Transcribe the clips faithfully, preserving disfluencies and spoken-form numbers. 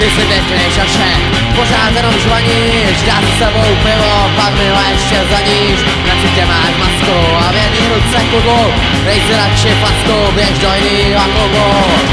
Ty si pěkný šašek, pořád jenom žvaníš, dá si sebou pivo, pak mi ho ještě zaníš. Na cítě máš masku a v jedný ruce kudlu, dej si radši facku, běž do jinýho klubu.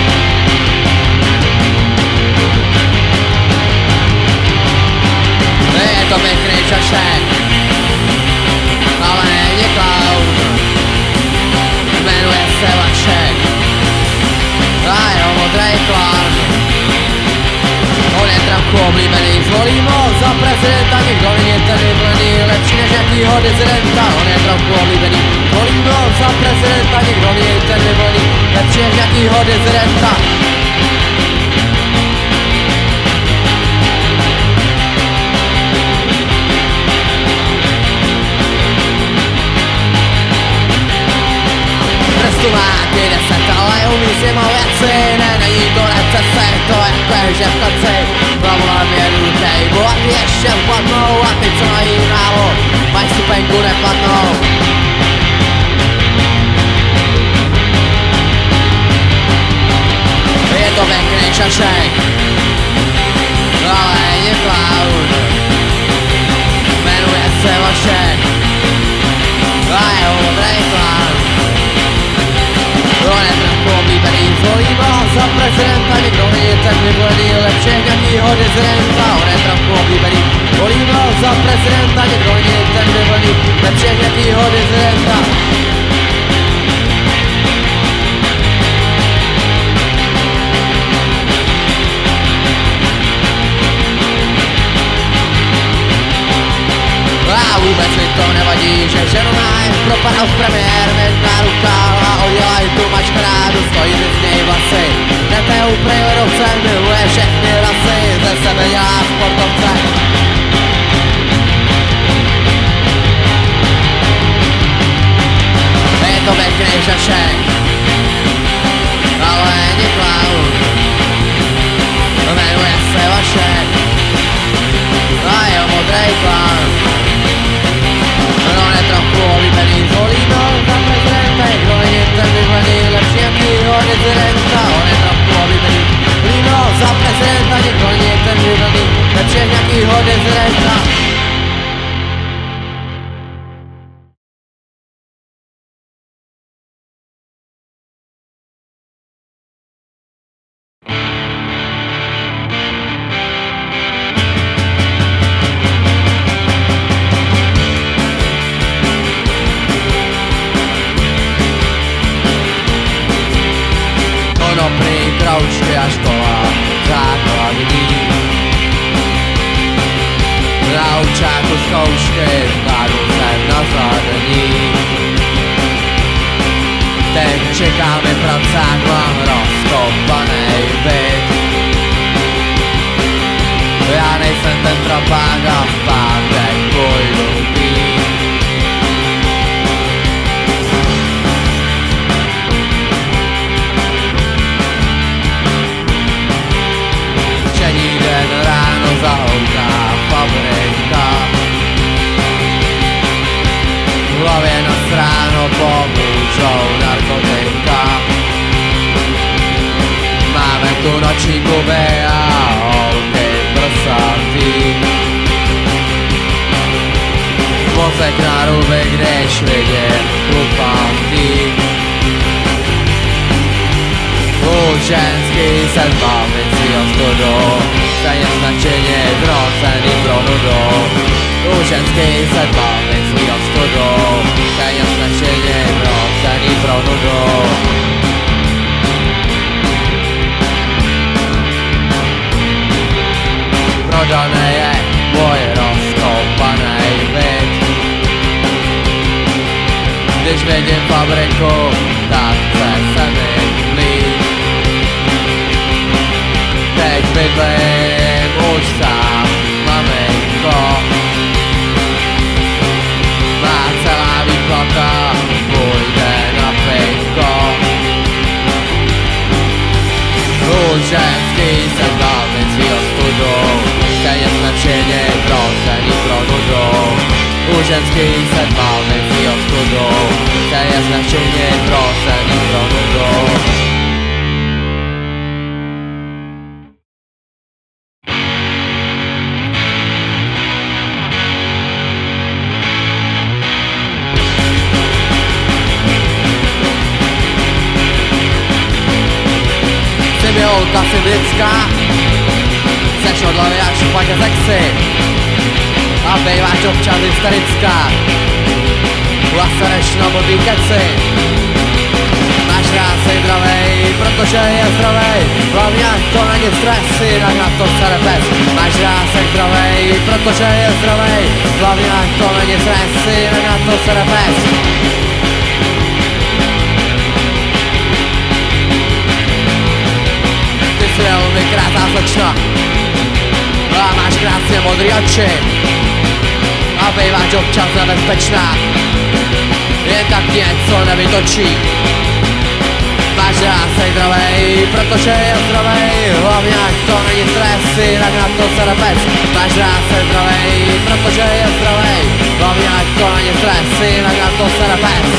Je to pěkný šašek, ale není klaun, jmenuje se Vašek a jeho modrej plán. On je trochu oblíbený, zvolím ho za prezidenta, nikdo není ten vyvolený, lepší než jakýho dizidenta. On je trochu oblíbený, zvolím ho za prezidenta, nikdo není ten vyvolený, lepší než jakýho dizidenta. Trestu má ty deset, ale umí si má věci, ne, není to recese, to jako je, že v konci Blavolem je důtej, bohatý ještě vpadnou a ty, co mají málo, mají stupenku neplatnou. Je to pěkný šašek, ale není klaun, jmenuje se Vašek a jeho modrej plán. On je trochu oblíbený, zvolím ho za prezidenta, nikdo není ten vyvolený, lepší než jakýho dizidenta. On je trochu oblíbený, zvolím ho za prezidenta, nikdo není ten vyvolený, lepší než jakýho dizidenta. A vůbec mi to nevadí, že ženu mají propadnout premiér, měkná ruka a udělaj tu mačkrádu, stojí mi z něj vlasy. Jdete úplně vedouce, miluje všechny rasy, ze sebe dělá sportovce. Je to pěkný šašek, ale není klaun, jmenuje se Vašek a jeho modrej plán. On je trochu oblíbený, zvolím ho za prezidenta, nikdo není ten vyvolený, lepší jakýho dizidenta. On je trochu oblíbený, zvolím ho za prezidenta, nikdo není ten vyvolený, lepší jakýho dizidenta. Konopný kroužky a škola základní. Na učáku zkoušky zvládnu jsem na zvládení. Teď čeká mi pracák, mám rozkopanej byt. Já nejsem ten trapák a v pátek půjdu pít. Den ráno zahouká fabrika, v hlavě na stráno pomůžou narkotika. Máme tu noční kluby a holky prsatý, mozek na ruby, když vidím chlupatý. U ženský se zbavit si ostudu, stejně značeně drocený pro nudu. U ženský se zbavit si ostudu, stejně značeně drocený pro nudu. Prodaný je můj rozkoupanej byt. Když vidím fabriku, tak chce se mi blít. Teď bydlím už sám, maminko. Má celá výplata, půjde na pivko. U ženský se bavit svýho studu, stejně značeně drocený pro nudu. U ženský se bavit svýho studu, stejně značeně drocený pro nudu. lidská. Seš od hlavy jak špatě sexy a bejváš občas hysterická. Lasereš na blbý keci. Máš rád sej dravej, protože je zdravej. Hlavně ať to není stres, jinak na to sere pes. Máš rád sej dravej, protože je zdravej. Hlavně ať to není stres, jinak na to sere pes. Ty jsi velmi krásná slečna a máš krásně modrý oči a bejváš občas nebezpečná, jen tak něco nevytočí. Máš rád sej dravej, protože je zdravej. Hlavně ať to není stres, jinak na to sere pes. Máš rád sej dravej, protože je zdravej. Hlavně ať to není stres, jinak na to sere pes.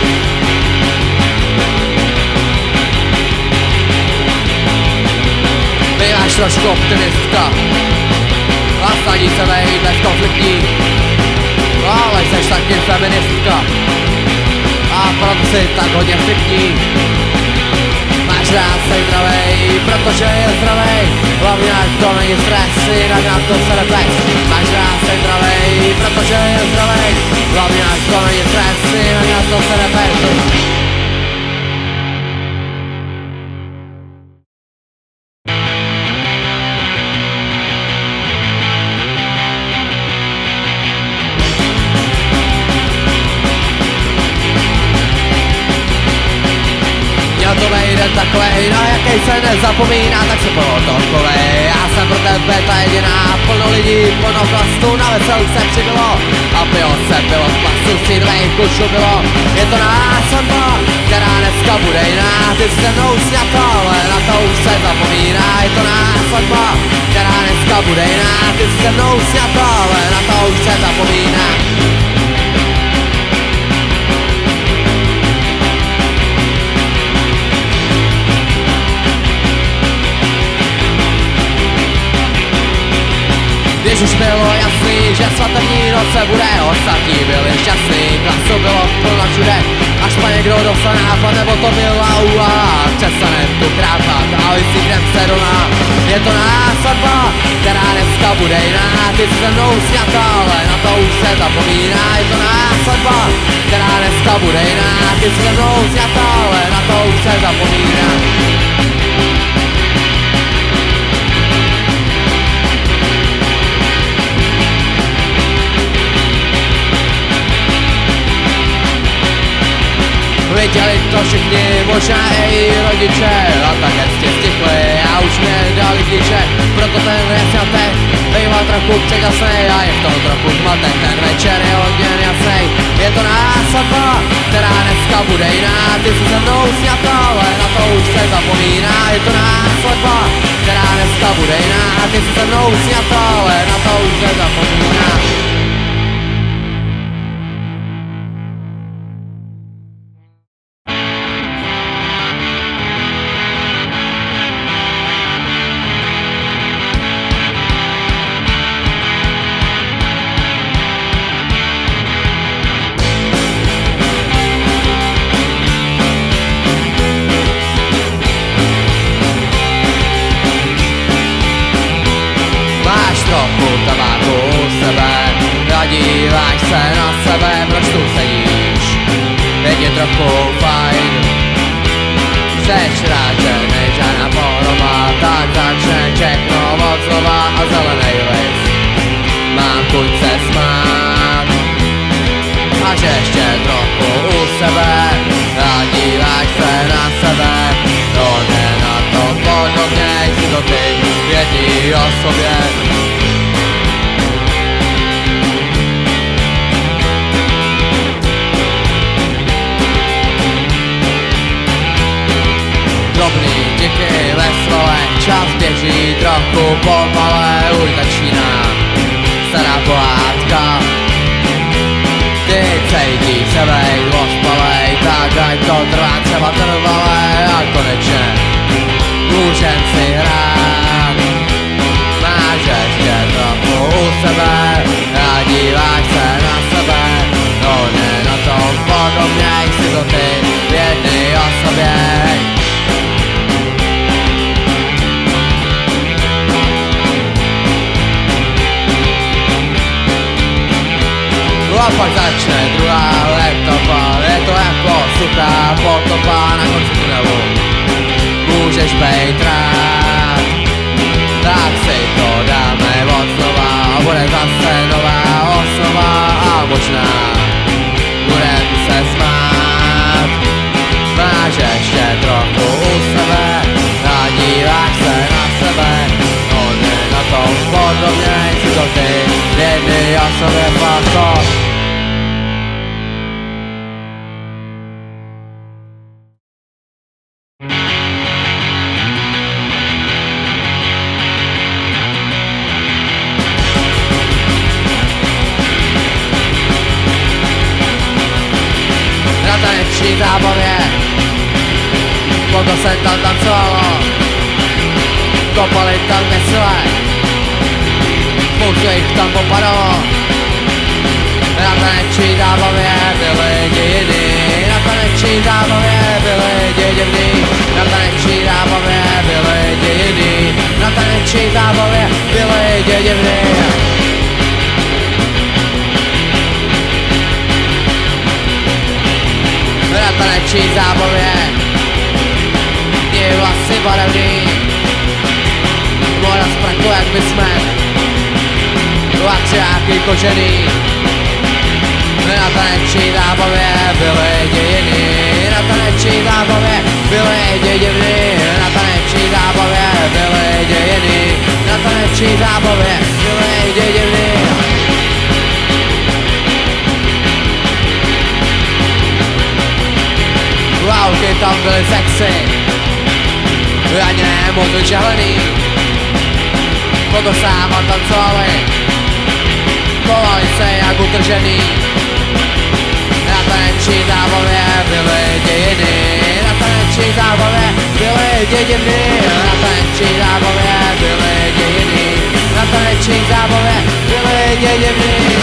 Býváš trošku optimistka a snaží se vejít bezkonfliktní, ale jseš taky feministka a proto si tak hodně vtipní. Máš rád sej dravej, protože je zdravej. Hlavně ať to není stres, jinak na to sere pes. Máš rád sej dravej, protože je zdravej. Hlavně ať to není stres, jinak na to sere pes. To vejde takovej, na jakej se nezapomíná, tak se polotokovej. Já jsem pro tebe ta jediná, plno lidí, plno chlastu, na veselu se přibylo a pilo se bylo v klasu, si dvejch kušu bylo. Je to náš svatba, která dneska bude jiná. Ty jsi se mnou sňata, ale na to už se zapomíná. Je to náš svatba, která dneska bude jiná. Ty jsi se mnou sňata, ale na to už se zapomíná. Když už bylo jasný, že svatební noc se bude, ostatní byli šťastný, klasu bylo plno všude, až pa někdo dostane nápad, nebo to byla úvaha, přestane tu krápat a vysí jdem se doma. Je to náš svatba, která dneska bude jiná, ty jsi se mnou sňata, ale na to už se zapomíná. Je to náš svatba, která dneska bude jiná, ty jsi se mnou sňata, ale na to už se zapomíná. Viděli to všichni, možná i rodiče, a tak hezky stichli a už mě dali klíče. Proto ten jasňatek bývá trochu předčasnej a je v tom trochu zmatek. Ten večer je hodně jasnej. Je to náš svatba, která dneska bude jiná. Ty jsi se mnou sňata, ale na to už se zapomíná. Je to náš svatba, která dneska bude jiná. Ty jsi se mnou sňata, ale na to už se zapomíná. Trochu tabáku u sebe a díváš se na sebe, proč tu sedíš? Je ti trochu fajn. Chceš rád, že než žádná poroma, tak začne všechno od slova a zelenej list. Mám chuť se smát a že ještě trochu u sebe a díváš se na sebe. No ne na to podobněj si to ty jedni o sobě. Drobný díky ve slovech, čas běží trochu pomale, už začíná stará pohádka. Ty cejtíš se vejít ospalej, tak ať to trvá třeba trvalé a konečně můžem si hrát. Máš ještě trochu u sebe a díváš se na sebe. No ne na tom podobněj si to ty v jednej osobě. potopa na konci tunelu. Můžeš bejt rád, tak si to dáme od znova. A bude zase nová osnova a možná budem se smát. Máš ještě trochu u sebe a díváš se na sebe. On je na tom podobně, si to ty, jedny o sobě faktor. Na taneční zábavě proto se tam tancovalo, kopali tam vesele, spoustu jich tam popadalo. Na taneční zábavě byli dějiny, na taneční zábavě byli dějiny, na taneční zábavě byli dějiny, na taneční zábavě byli dějiny. Na taneční zábavě je vlasy barevný, voda z prachu jak bysmen, latřáky kožený. Na taneční zábavě byly dějiny, na taneční zábavě byly dějiny, na taneční zábavě byly dějiny, na taneční zábavě byly dějiny. Války tam byly sexy, ani ne moc vyčehlený, proto sáma tancovali, chovali se jak utržený. Na taneční zábavě byly dějiny, na taneční zábavě byly dějiny, na taneční zábavě byly dějiny, na taneční zábavě byly dějiny.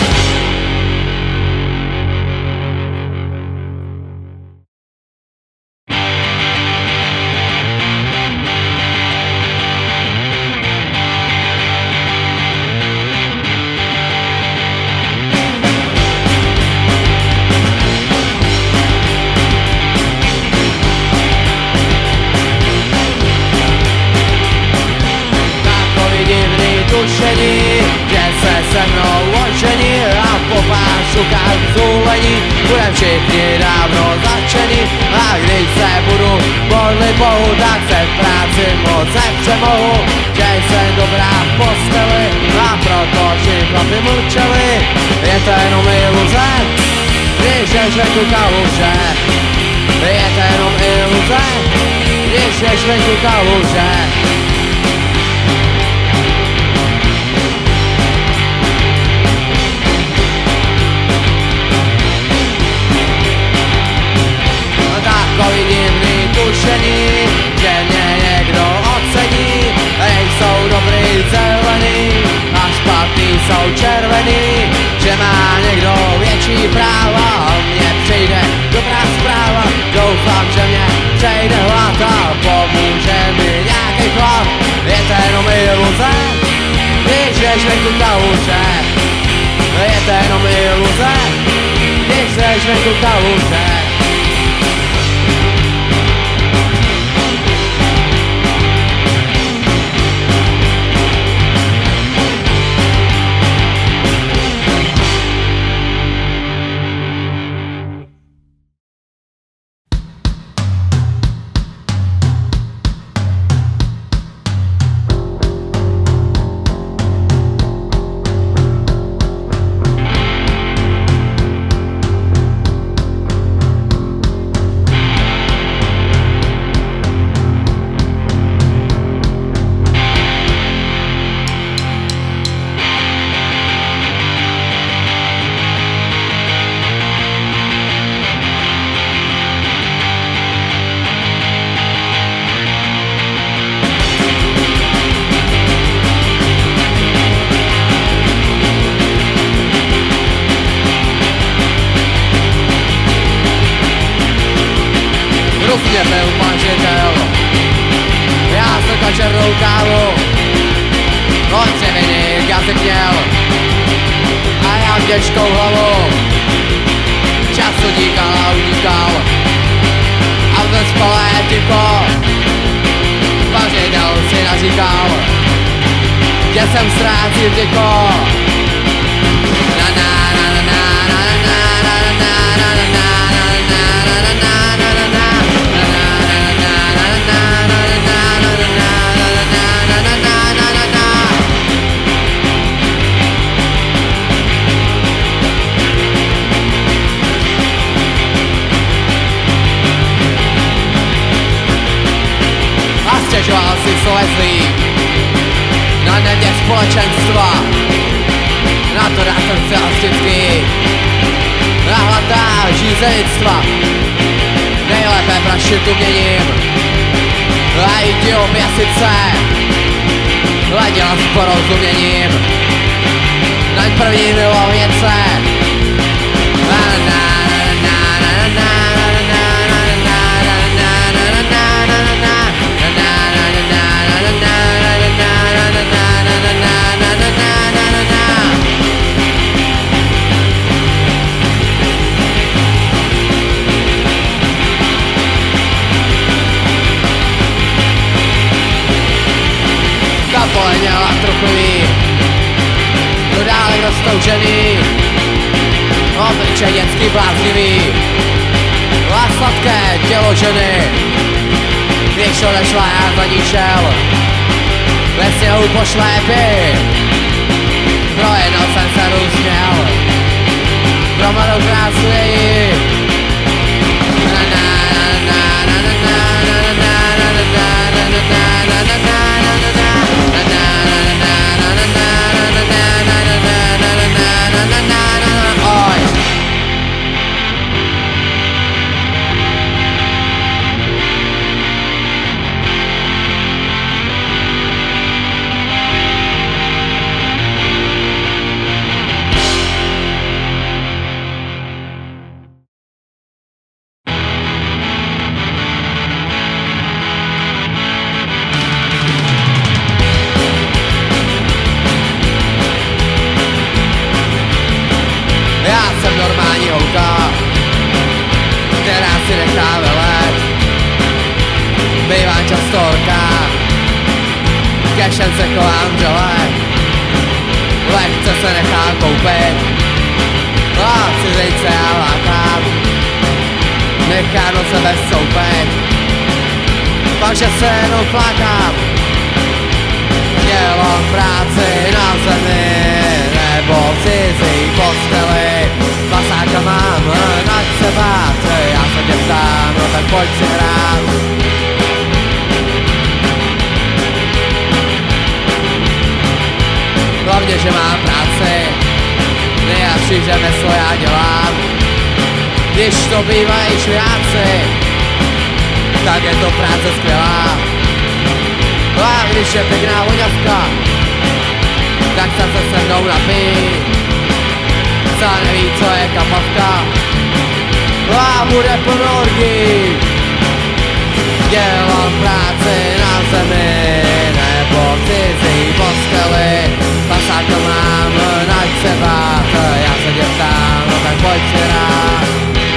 Že se se mnou ožení a po pár šukách zůlení budem všichni dávno začení. A když se budu modlit Bohu, tak se v práci moc nepřemohu. Že jsem dobrá v posteli a proto chlapi mlčeli. Je to jenom iluze, když ješ venku kaluže. Je to jenom iluze, když ješ venku kaluže. Takový divný tušení, že mě někdo ocení. Nejsou dobrý zelený a špatný jsou červený. Že má někdo větší práva a mně přijde dobrá zpráva. Doufám, že mě přejde hlad a pomůže mi nějaký chlap. Je to jenom iluze, když jdeš venku kaluže. Je to jenom iluze, když jdeš venku kaluže. Rufně byl manžitel, já jsem černou kávu, on si viník jazyk měl a já těžkou hlavu. Čas utíkal a utíkal čekal, že jsem ztrácil těko. Na na na na na na na na na na na stěžoval si solezlý na neměch společenstva, na to dá jsem chtěl vždycky, na hladá žízenictva, nejlépe prašit uměním, a jdi oběsit se, hleděla s porozuměním, naň první milovnice, na na na na na poleněla trochu ví, dodálek roztoužený, obličej dětský bláznivý, a sladké tělo ženy, když odešla já za ní šel, ve sněhu po šlépy, projednou jsem se různěl, pro mladou krásnou její, na na na na na na na na na na na na. Kešen se kolám dole, lehce se nechám koupit, a cizejce já lákám, nechám do sebe vstoupit, takže se jenom flákám, dělám práci na zemi, nebo v cizí posteli, pasáka mám, nať se bát, já se tě ptám, no tak pojď si hrát. Hlavně, že mám práci, nejlepší řemeslo já dělám. Když to bývají šviáci, tak je to práce skvělá. A když je pěkná voňavka, tak se se mnou napí. Co neví, co je kapavka, a bude plno orgí. Dělám práci na zemi, nebo v cizí posteli, pasáka mám, nať se bát, já se tě ptám, no tak pojď si rád.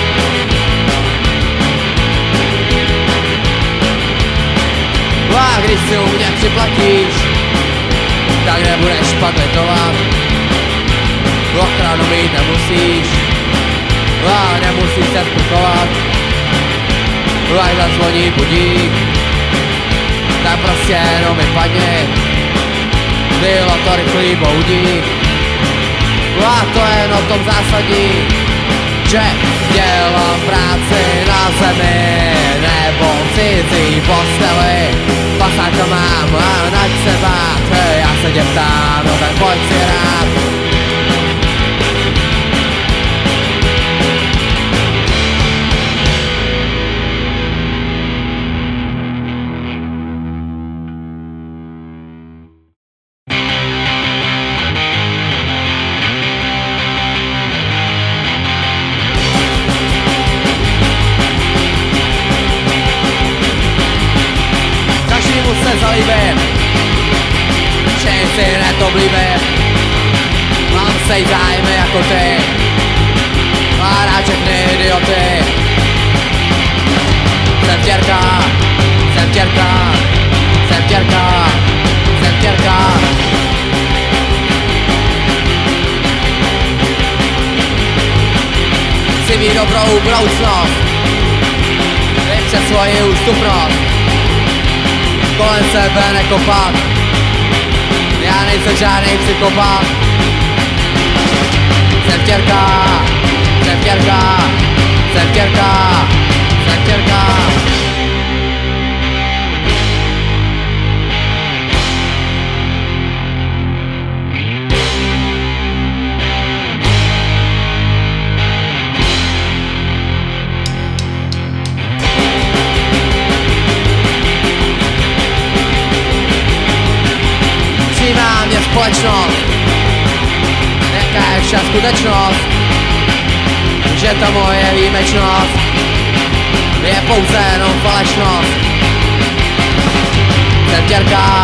A když si u mě připlatíš, tak nebudeš pak litovat, ochranu mít nemusíš, a nemusíš se sprchovat, až zazvoní budík, tak prostě jenom vypadni. Bylo to rychlý boudík, a to je o tom zásadní, že dělám práci na zemi, nebo v cizí posteli, pasáka mám, a nať se bát, já se tě ptám, no tak pojď si rád. Mám stejný zájmy jako ty a rád všechny idioty. Jsem vtěrka, jsem vtěrka, jsem vtěrka. budoucnost i přes svoji ústupnost. Kolem sebe nekopat, já nejsem žádnej psychopat. Jsem vtěrka, jsem vtěrka, jsem vtěrka, jsem vtěrka. Přijímá mě společnost, jaká je vša skutečnost, že ta moje výjimečnost je pouze jenom falešnost. Jsem vtěrka,